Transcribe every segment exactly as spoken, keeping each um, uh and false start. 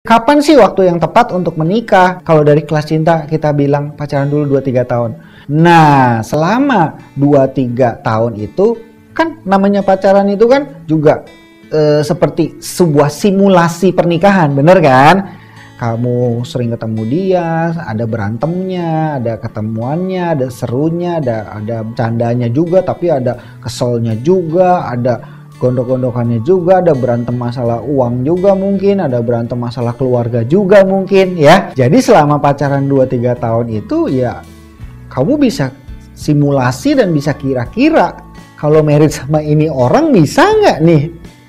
Kapan sih waktu yang tepat untuk menikah? Kalau dari kelas cinta kita bilang pacaran dulu dua tiga tahun. Nah, selama dua tiga tahun itu kan namanya pacaran itu kan juga e, seperti sebuah simulasi pernikahan, bener kan? Kamu sering ketemu dia, ada berantemnya, ada ketemuannya, ada serunya, ada ada candanya juga, tapi ada keselnya juga, ada gondok-gondokannya juga, ada berantem masalah uang juga mungkin, ada berantem masalah keluarga juga mungkin ya. Jadi selama pacaran dua tiga tahun itu ya kamu bisa simulasi dan bisa kira-kira kalau married sama ini orang bisa nggak nih?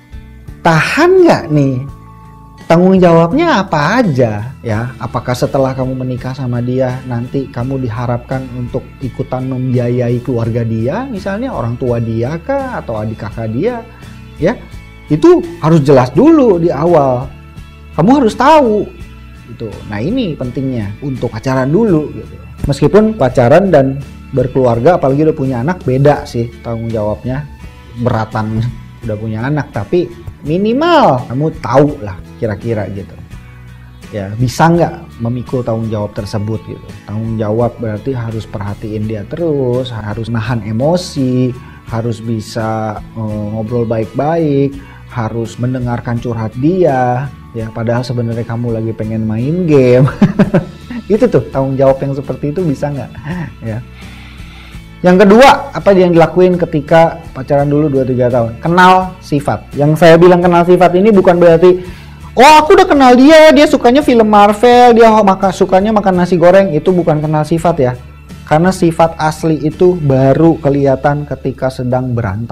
Tahan nggak nih? Tanggung jawabnya apa aja ya? Apakah setelah kamu menikah sama dia nanti kamu diharapkan untuk ikutan membiayai keluarga dia, misalnya orang tua dia kah atau adik kakak dia? Ya, itu harus jelas dulu di awal. Kamu harus tahu gitu. Nah, ini pentingnya untuk pacaran dulu gitu. Meskipun pacaran dan berkeluarga apalagi udah punya anak beda sih tanggung jawabnya, beratan udah punya anak, tapi minimal kamu tahu lah kira-kira gitu. Ya, bisa nggak memikul tanggung jawab tersebut gitu. Tanggung jawab berarti harus perhatiin dia terus, harus nahan emosi, harus bisa uh, ngobrol baik-baik, harus mendengarkan curhat dia, ya padahal sebenarnya kamu lagi pengen main game. Itu tuh tanggung jawab yang seperti itu bisa nggak? Ya. Yang kedua, apa yang dilakuin ketika pacaran dulu dua tiga tahun? Kenal sifat. Yang saya bilang kenal sifat ini bukan berarti oh aku udah kenal dia, dia sukanya film Marvel, dia maka sukanya makan nasi goreng. Itu bukan kenal sifat ya. Karena sifat asli itu baru kelihatan ketika sedang berantem.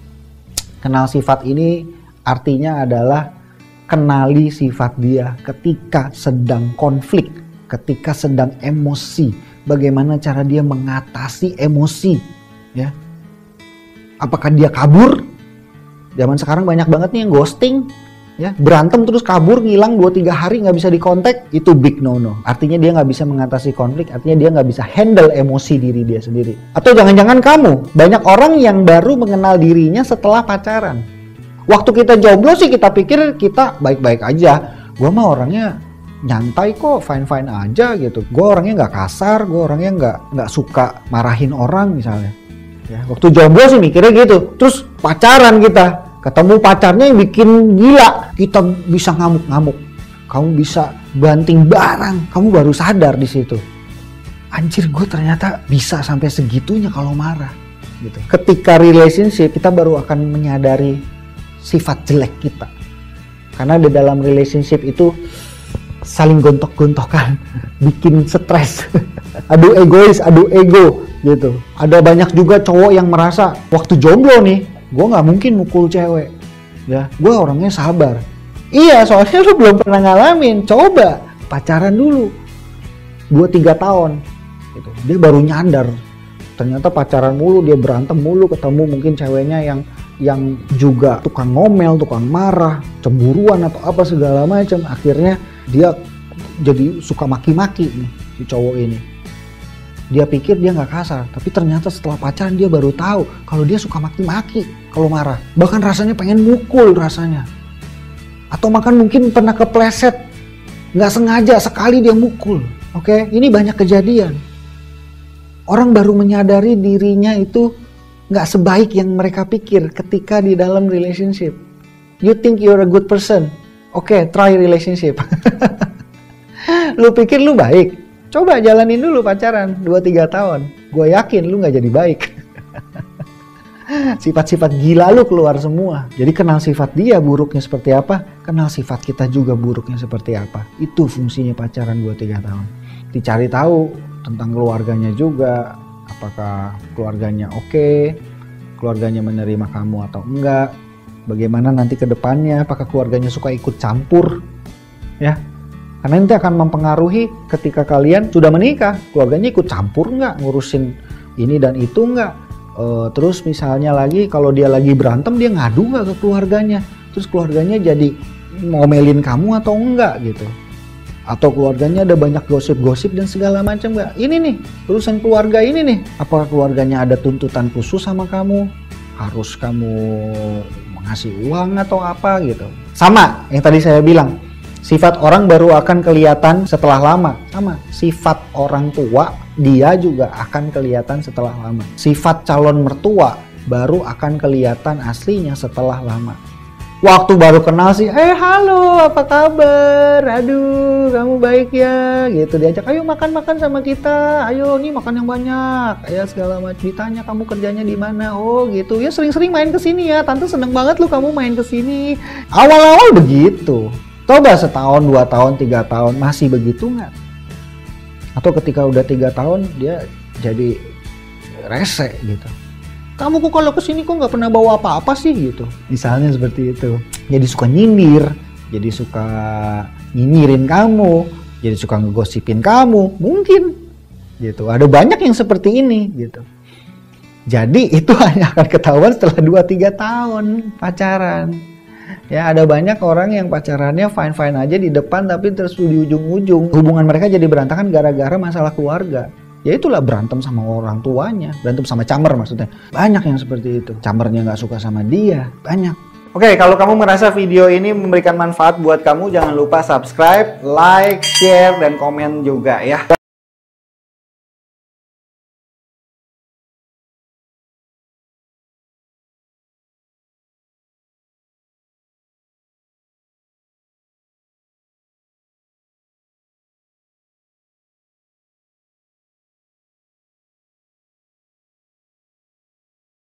Kenal sifat ini artinya adalah kenali sifat dia ketika sedang konflik, ketika sedang emosi. Bagaimana cara dia mengatasi emosi, ya? Apakah dia kabur? Zaman sekarang banyak banget nih yang ghosting. Ya, berantem terus kabur, ngilang dua tiga hari nggak bisa dikontak, itu big no-no. Artinya dia nggak bisa mengatasi konflik, artinya dia nggak bisa handle emosi diri dia sendiri. Atau jangan-jangan kamu, banyak orang yang baru mengenal dirinya setelah pacaran. Waktu kita jomblo sih kita pikir kita baik-baik aja. Gua mah orangnya nyantai kok, fine-fine aja gitu. Gua orangnya nggak kasar, gua orangnya nggak nggak suka marahin orang misalnya. Ya, waktu jomblo sih mikirnya gitu. Terus pacaran kita. Ketemu pacarnya yang bikin gila, kita bisa ngamuk-ngamuk, kamu bisa banting barang, kamu baru sadar di situ. Anjir, gue ternyata bisa sampai segitunya kalau marah. Gitu. Ketika relationship kita baru akan menyadari sifat jelek kita, karena di dalam relationship itu saling gontok-gontokan, bikin stres, adu egois, adu ego, gitu. Ada banyak juga cowok yang merasa waktu jomblo nih, gue nggak mungkin mukul cewek, ya. Gue orangnya sabar. Iya, soalnya lu belum pernah ngalamin. Coba pacaran dulu dua tiga tahun, gitu. Dia baru nyadar. Ternyata pacaran mulu, dia berantem mulu, ketemu mungkin ceweknya yang yang juga tukang ngomel, tukang marah, cemburuan atau apa segala macam. Akhirnya dia jadi suka maki-maki nih si cowok ini. Dia pikir dia nggak kasar, tapi ternyata setelah pacaran dia baru tahu kalau dia suka maki-maki kalau marah. Bahkan rasanya pengen mukul rasanya. Atau makan mungkin pernah kepleset, nggak sengaja sekali dia mukul. Oke, ini banyak kejadian. Orang baru menyadari dirinya itu nggak sebaik yang mereka pikir ketika di dalam relationship. You think you're a good person, oke, okay, try relationship. Lu pikir lu baik? Coba jalanin dulu pacaran dua tiga tahun. Gue yakin lu gak jadi baik. Sifat-sifat gila lu keluar semua. Jadi kenal sifat dia buruknya seperti apa, kenal sifat kita juga buruknya seperti apa. Itu fungsinya pacaran dua tiga tahun. Dicari tahu tentang keluarganya juga. Apakah keluarganya oke, okay, keluarganya menerima kamu atau enggak. Bagaimana nanti ke depannya, apakah keluarganya suka ikut campur. Ya. Karena nanti akan mempengaruhi ketika kalian sudah menikah, keluarganya ikut campur nggak ngurusin ini dan itu nggak. E, terus misalnya lagi kalau dia lagi berantem dia ngadu nggak ke keluarganya, terus keluarganya jadi ngomelin kamu atau enggak gitu. Atau keluarganya ada banyak gosip-gosip dan segala macam nggak. Ini nih urusan keluarga ini nih. Apakah keluarganya ada tuntutan khusus sama kamu? Harus kamu ngasih uang atau apa gitu. Sama yang tadi saya bilang. Sifat orang baru akan kelihatan setelah lama. Sama, sifat orang tua dia juga akan kelihatan setelah lama. Sifat calon mertua baru akan kelihatan aslinya setelah lama. Waktu baru kenal sih, eh halo apa kabar, aduh kamu baik ya, gitu. Diajak ayo makan-makan sama kita, ayo nih makan yang banyak, ya segala macam. Ditanya kamu kerjanya di mana, oh gitu, ya sering-sering main ke sini ya, tante seneng banget lu kamu main ke sini. Awal-awal begitu, coba setahun, dua tahun, tiga tahun masih begitu nggak? Atau ketika udah tiga tahun dia jadi rese gitu. Kamu kok kalau kesini kok nggak pernah bawa apa-apa sih gitu. Misalnya seperti itu. Jadi suka nyindir, jadi suka nyinyirin kamu, jadi suka ngegosipin kamu, mungkin gitu. Ada banyak yang seperti ini gitu. Jadi itu hanya akan ketahuan setelah dua tiga tahun pacaran. Ya ada banyak orang yang pacarannya fine-fine aja di depan tapi terus di ujung-ujung hubungan mereka jadi berantakan gara-gara masalah keluarga. Ya itulah berantem sama orang tuanya, berantem sama camer maksudnya. Banyak yang seperti itu, camernya nggak suka sama dia, banyak. Oke, kalau kamu merasa video ini memberikan manfaat buat kamu, jangan lupa subscribe, like, share, dan komen juga ya.